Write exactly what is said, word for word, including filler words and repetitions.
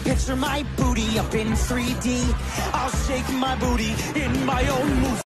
Picture my booty up in three D. I'll shake my booty in my own movie.